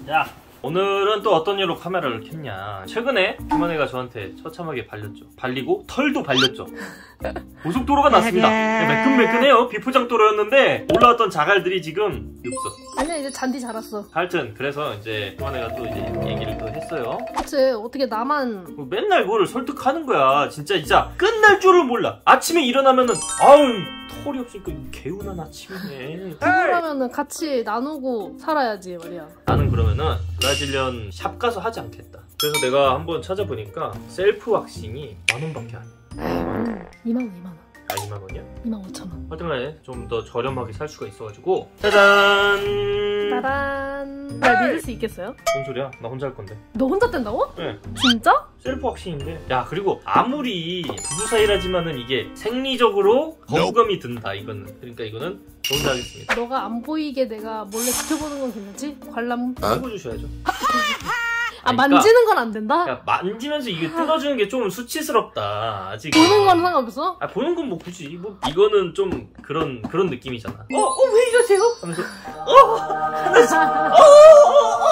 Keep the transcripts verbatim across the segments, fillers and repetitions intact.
야, 오늘은 또 어떤 일로 카메라를 켰냐. 최근에 김원혜가 저한테 처참하게 발렸죠. 발리고 털도 발렸죠. 고속도로가 났습니다. 매끈매끈해요. 비포장도로였는데 올라왔던 자갈들이 지금 없어. 아니야, 이제 잔디 자랐어. 하여튼 그래서 이제 김원혜가 또 이제 얘기를 또 했어요. 그치, 어떻게 나만 뭐 맨날 그거를 설득하는 거야. 진짜 진짜 끝날 줄을 몰라. 아침에 일어나면은 아우 털이 없으니까 개운한 아침이네. 그러면은 같이 나누고 살아야지 말이야. 나는 그러면은 브라질리언 샵 가서 하지 않겠다. 그래서 내가 한번 찾아보니까 셀프 왁싱이 만 원밖에 안 해. 이만 원, 이만 원. 아, 이만 원이야? 이만 오천 원. 하여튼 간에 좀 더 저렴하게 살 수가 있어가지고 짜잔! 짜란. 날 믿을 수 있겠어요? 뭔 소리야? 나 혼자 할 건데. 너 혼자 뗀다고? 네. 진짜? 셀프 왁싱인데. 야, 그리고 아무리 부부 사이라지만은 이게 생리적으로 거부감이 든다 이거는. 그러니까 이거는 저 혼자 하겠습니다. 너가 안 보이게 내가 몰래 지켜보는 건 괜찮지? 관람. 해보주셔야죠. 아, 만지는 건 안 된다? 야, 만지면서 이게 뜯어주는 게 좀 수치스럽다. 아직. 보는 건 상관없어? 아, 보는 건 뭐 굳이. 뭐, 이거는 좀 그런, 그런 느낌이잖아. 어, 어, 왜 이러세요? 하면서, 어! 하면서, 어! 어!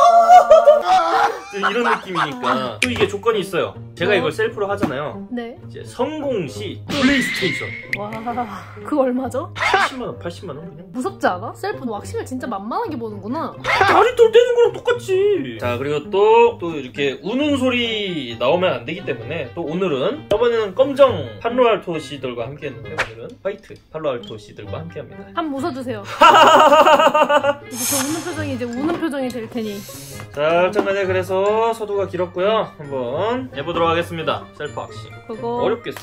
어! 이런 느낌이니까. 또 이게 조건이 있어요. 제가 이걸 셀프로 하잖아요. 네. 이제 성공 시 플레이스테이션. 와, 그거 얼마죠? 팔십만 원, 팔십만 원 그냥. 무섭지 않아? 셀프 왁싱을 진짜 만만하게 보는구나. 다리 털 떼는 거랑 똑같지. 자, 그리고 또, 또 이렇게 우는 소리 나오면 안 되기 때문에 또 오늘은 저번에는 검정 팔로알토 씨들과 함께 했는데 오늘은 화이트 팔로알토 씨들과 함께 합니다. 한번 웃어주세요. 이제 저 웃는 표정이 이제 우는 표정이 될 테니. 자, 잠깐만요. 그래서 서두가 길었고요. 한번 해보도록 하겠습니다. 셀프 왁싱. 그거 어렵겠어.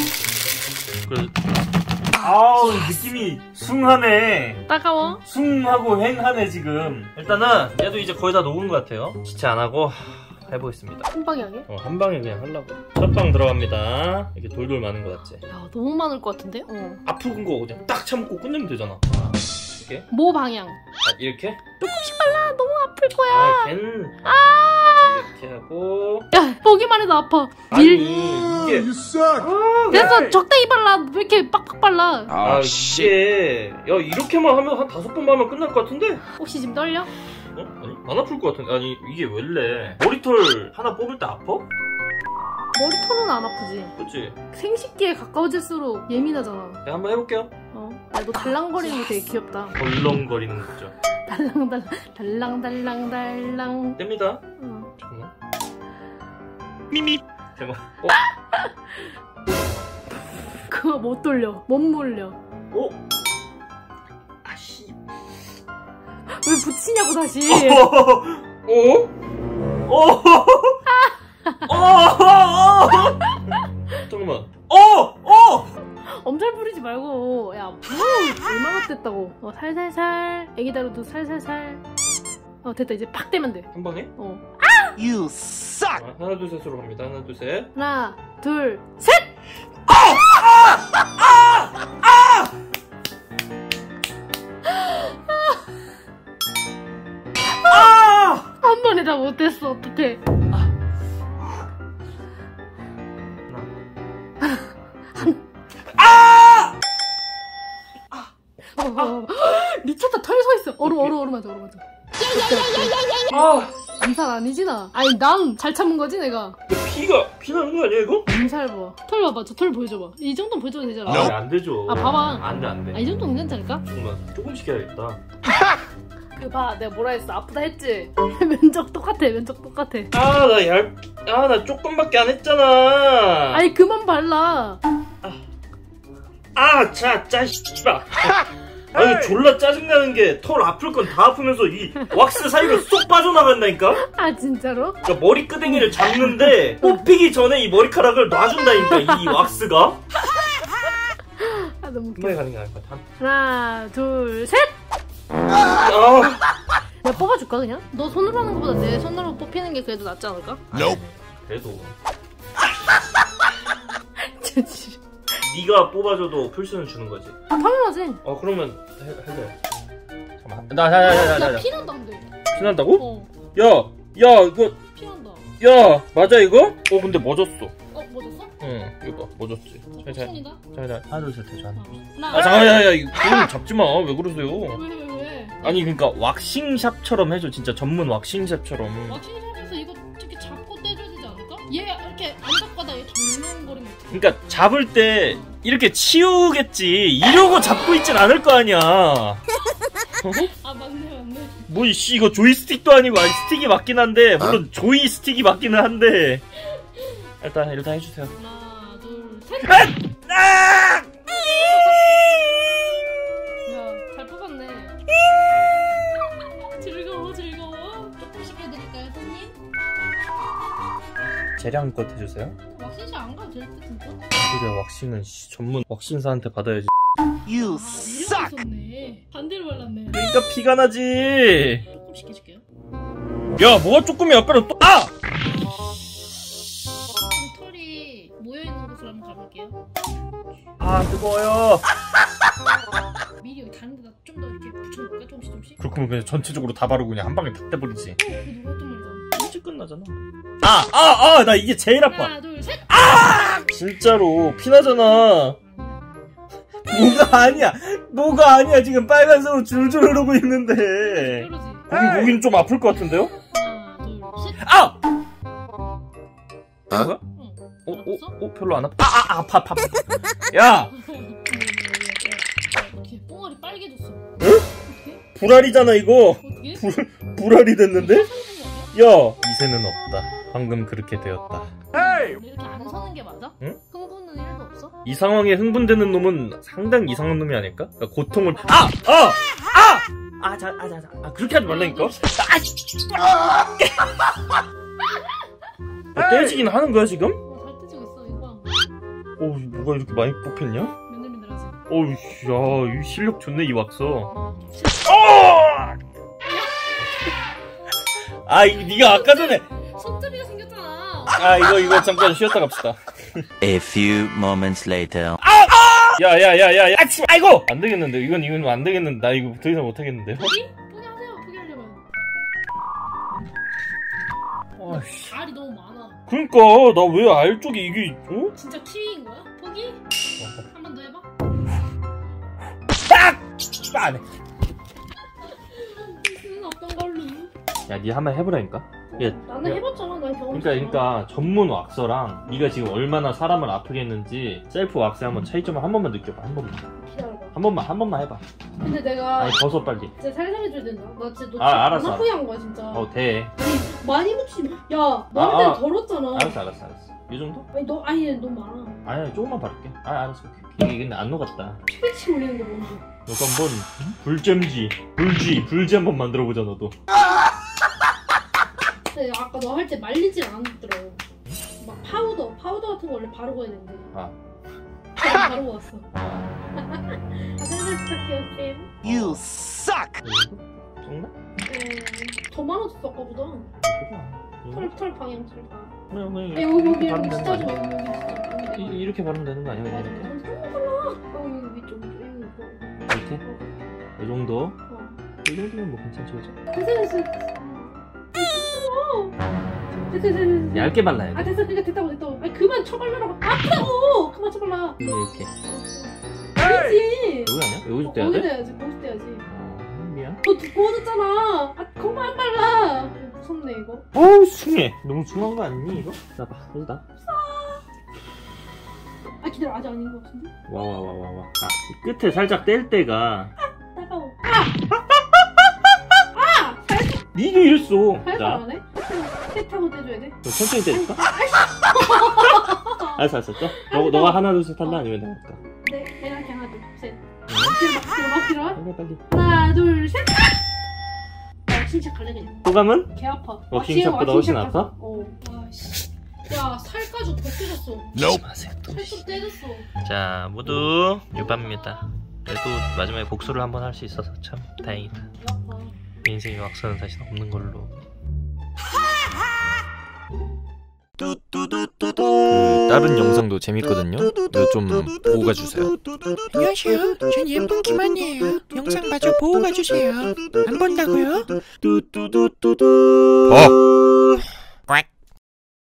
그... 아우, 느낌이 숭하네. 따가워? 숭하고 횡하네 지금. 일단은 얘도 이제 거의 다 녹은 것 같아요. 지체 안 하고 해보겠습니다. 한 방에 하게? 어, 한 방에 그냥 하려고. 첫 방 들어갑니다. 이렇게 돌돌 많은 것 같지? 야, 너무 많을 것 같은데? 어. 아픈 거 그냥 딱 참고 끝내면 되잖아. 이렇게? 모 방향. 아, 이렇게? 조금씩 발라. 너무 아플 거야. 아, 걘 아! 이렇게 하고. 야, 보기만 해도 아파. 아니, 밀. 이게. 아, 됐어. 적당히 발라. 왜 이렇게 빡빡 발라? 아, 이게. 야, 이렇게만 하면 한 다섯 번만 하면 끝날 것 같은데? 혹시 지금 떨려? 어? 아니, 안 아플 것 같은데. 아니, 이게 원래 머리털 하나 뽑을 때 아파? 머리털은 안 아프지. 그치? 생식기에 가까워질수록 예민하잖아. 네, 한번 해볼게요. 어. 야, 너 달랑거리는 거 되게 귀엽다. 덜렁거리는 거죠. 달랑달랑 달랑달랑달랑. 뗍니다. 어. 잠깐만. 미미. 잠깐만. 어? 그거 못 돌려. 못 몰려. 어? 아씨. 왜 붙이냐고 다시. 어? 어? 어? 잠깐만. 어! 어! 엄살 부리지 말고. 야, 뭐 얼마나 됐다고. 어, 살살살. 애기 다루도 살살살. 어, 됐다. 이제 팍 대면 돼. 한 방에? 어. You suck! 아, 하나 둘 셋으로 갑니다. 하나 둘 셋. 하나, 둘, 셋! 한 번에 다 못했어. 어떡해. 어, 어. 미쳤다. 털 서 있어. 얼어 얼어 얼어 맞아 얼어 맞아. 아! 암살 아니지 나? 아니 난 잘 참은 거지 내가. 피가 피 나는 거 아니야 이거? 암살 봐. 털 봐봐. 저 털 보여줘봐. 이 정도는 보여줘도 되잖아. 아, 안 되죠. 아, 봐봐. 안 돼, 안 돼. 아, 이 정도는 괜찮지 않을까? 잠깐만, 조금씩 해야겠다. 그 봐. 내가 뭐라 했어. 아프다 했지? 면적 똑같아. 면적 똑같아. 아, 나 얇, 아, 나 조금밖에 안 했잖아. 아니 그만 발라. 아, 자, 짜, 씨발. 아니, 졸라 짜증나는 게 털 아플 건 다 아프면서 이 왁스 사이로 쏙 빠져나간다니까? 아 진짜로? 그러니까 머리끄댕이를 잡는데 뽑히기 전에 이 머리카락을 놔준다니까, 이 왁스가? 아 너무 웃겨. 금방에 가는 게 나을 것 같아. 하나 둘 셋! 아, 내가 뽑아줄까 그냥? 너 손으로 하는 것보다 내 손으로 뽑히는 게 그래도 낫지 않을까? Nope. 그래도 진짜. 네가 뽑아줘도 풀수는 주는 거지. 아 당연하지. 어, 그러면 해, 해줘야지. 잠깐만. 나, 나, 나, 나, 나, 야 나. 피난다는데. 피난다고? 어 야, 야, 이거, 피난다. 야, 맞아 이거? 어, 근데 멎었어. 어 뭐 줬어? 어. 응, 이거 봐, 뭐 줬지? 잘, 잘, 왁싱이다? 잘, 잘, 하나, 둘, 셋, 해, 하나. 하나. 아, 잠깐, 야, 야, 이거 그럼 잡지 마. 왜 그러세요? 왜, 왜, 왜? 아니, 그러니까 왁싱샵처럼 해줘. 진짜 전문 왁싱샵처럼. 왁싱샵에서 이거 이렇게 잡고 떼줘야 되지 않을까? 얘 이렇게 안 잡고다 얘 덜렁거리면 어떡해? 그러니까 잡을 때 이렇게 치우겠지. 이러고 잡고 있진 않을 거 아니야. 어? 아 맞네 맞네. 뭐 이씨 이거 조이스틱도 아니고 아니 스틱이 맞긴 한데 물론 조이 스틱이 맞기는 한데 일단 일단 해주세요. 하나 둘 셋. 아! 야잘 뽑았네. 즐거워 즐거워. 조금씩 해드릴까요 손님? 재량껏 해주세요. 왁싱샵 안 가도 될 듯 진짜? 그래 왁싱은 씨, 전문 왁싱사한테 받아야지. You 아 suck. 있었네. 반대로 발랐네. 그러니까 피가 나지. 조금씩 해줄게요. 야 뭐가 조금이야 빨리 또 아! 그럼 털이 모여있는 곳으로 한번 가볼게요. 아 뜨거워요. 미리 여기 다른 데다 좀 더 이렇게 붙여볼까? 조금씩 조금씩? 그렇구면 그냥 전체적으로 다 바르고 그냥 한 방에 다 떼버리지. 어? 그거 누가 했던 말이잖아. 일찍 끝나잖아. 아! 아! 아! 나 이게 제일 아파. 하나 둘 셋! 아! 진짜로 피나잖아. 뭐가 아니야. 뭐가 아니야. 지금 빨간색으로 줄줄 흐르고 있는데. 그러지? 거기 거긴 좀 아플 것 같은데요? 하나 둘 셋! 아! 뭐야? 응. 어? 알았어? 어? 어? 별로 안 아파. 아! 아! 아파 아파. 야! 어떻게 뽕알이 빨개졌어? 응? 어떻게? 불알이잖아 이거. 어떻게? 불, 불알이 됐는데? 야! 야! 이새는 없다. 방금 그렇게 되었다. 이렇게 안 서는 게 맞아? 응? 흥분은 일도 없어? 이 상황에 흥분되는 놈은 상당히 이상한 놈이 아닐까? 그러니까 고통을 아! 아! 아! 아, 자, 아, 자, 자. 아, 그렇게 하지 말라니까? 아! 아, 떼지긴 하는 거야, 지금? 어, 잘 떼지고 있어 이거 어, 뭐가 이렇게 많이 뽑혔냐? 맨들맨들하지? 어우, 야, 이 실력 좋네, 이 왁서. 아, 이거 네가 아까 전에. 손잡이가 생겼잖아. 아, 이거, 이거 잠깐 쉬었다 갑시다. A few moments later. 야, 야, 야, 야, 야, 치, 아이고! 안 되겠는데, 이건, 이건 안 되겠는데, 나 이거 더 이상 못 하겠는데요? 포기? 포기하세요 포기하려면. 아이씨. 알이 너무 많아. 그러니까, 나 왜 알 쪽이 이게, 어? 진짜 키위인 거야? 포기? 한 번 더 해봐. 딱! 안 해. 쓰는 어떤 걸로? 야, 니 한번 해보라니까? 야, 나는 야. 해봤잖아. 난 경험. 그러니까, 그러니까 전문 왁서랑 네가 지금 얼마나 사람을 아프게 했는지 셀프 왁스에 한번 차이점을 한 번만 느껴봐. 한 번만. 기다려봐. 한 번만, 한 번만 해봐. 근데 내가 아니, 벗어 빨리. 진짜 살살 해줘야 된다. 나 진짜 너 아, 진짜 알았어, 안 아프게 한 거야 진짜. 어, 돼. 아니 많이 묻히지 마. 야 머리 아, 때는 아. 더럽잖아. 알았어, 알았어, 알았어. 이 정도? 아니 너 아니 너무 많아. 아니, 조금만 바를게. 아, 알았어. 오케이. 이게 근데 안 녹았다. 피비치 올리는 거 뭔지. 너도 한번 불잼지, 불쥐, 불쥐 한번 만들어보자, 너도. 근데 아까 너 할 때 말리질 않았더라고. 막 파우더, 파우더 같은 거 원래 바르고 해야 되는데. 아. 내가 바르고 왔어. 아, 살살 부탁해요, 쌤. You suck. 정나? 네. 더 많아졌어, 아까보다. 털, 털 방향, 털 방향. 그냥, 그냥 야, 여기, 여기, 바르면 여기, 진짜 하지 되는 마, 거 여기, 여기, 진짜. 아니야? 여기, 이- 이렇게 바르면 되는 거 아니야? 맞아, 그냥 이렇게? 맞아. 달라. 어, 여기 위쪽, 여기, 이거. 이렇게? 이 정도? 어. 이 정도면 뭐 괜찮지, 그죠? 됐어, 됐어. 됐어, 됐어, 됐어. 얇게 발라야 아, 돼. 됐어, 그러니까 됐다고, 됐다고. 아니, 그만 쳐발라라고. 아프다고! 그만 쳐발라. 이게 이렇게. 아니지. 여기 아니야? 여기서 어, 떼야 거기다 돼? 해야지, 거기서 떼야지. 아, 미안. 너 두꺼워졌잖아. 아, 그만 발라. 무섭네, 이거. 어우, 숭해. 너무 숭한 거 아니니, 이거? 나봐, 여기다. 아, 기다려. 아직 아닌 것 같은데? 와, 와, 와, 와, 와. 아, 이 끝에 살짝 뗄 때가. 따가워. 아! 아! 살살, 니도 이랬어. 살살 자, 안 해? 셋하고 떼줘야 돼? 좀 천천히 떼줄까? 알았어, 알았어. 또? 너, 너가 하나, 둘, 셋 한다? 아니면 내가 할까? 네, 내가 이렇게 하나, 둘, 셋. 뒤로 막, 뒤로 막, 뒤로 막. 빨리, 빨리. 하나, 둘, 셋. 아! 왁싱샵 갈래, 그냥. 소감은? 개 아파. 왁싱샵보다 훨씬 아파? 어. 아씨. 야, 살까지 벗겨졌어. Nope. 마세요, 또. 살 좀 떼졌어. 자, 모두 유밤입니다. 그래도 마지막에 복수를 한번 할 수 있어서 참 다행이다. 개 아파. 내 인생에 왁서는 다시 없는 걸로. 그 다른 영상도 재밌거든요. 이거 좀 보고 가주세요. 안녕하세요. 전 예쁜 김한이에요. 영상 마저 보고 가주세요. 안 본다고요? 어.